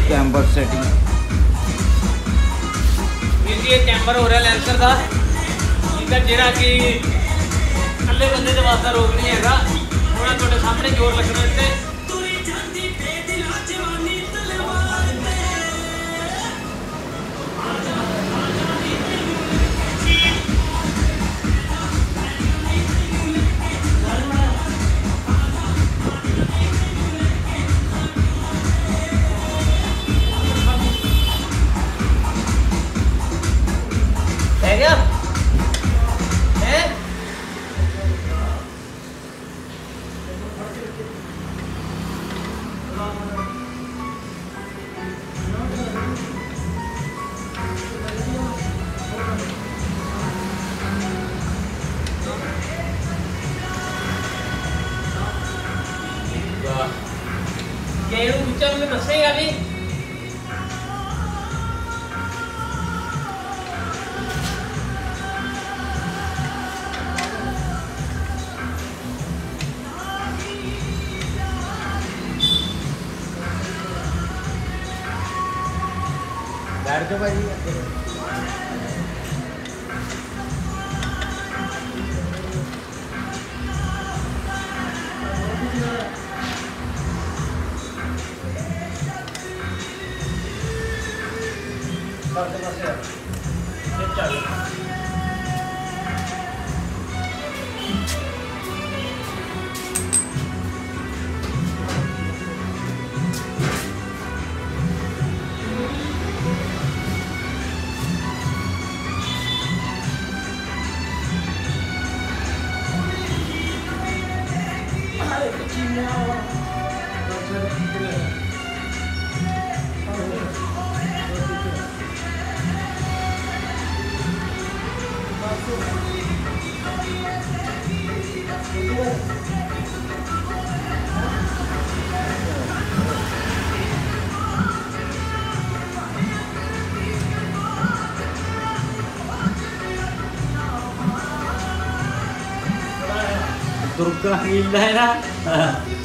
camber setting ये camber हो रहा लैंसर का इनका जेड़ा कि कल्ले बंदे के वास्ते रोक नहीं हैगा थोड़ा थोड़े सामने जोर लगना इत्ते है क्या है क्या ऊंचा में दसेगा नहीं बैठ जाओ भाई दुर्गा मिल रहा है ना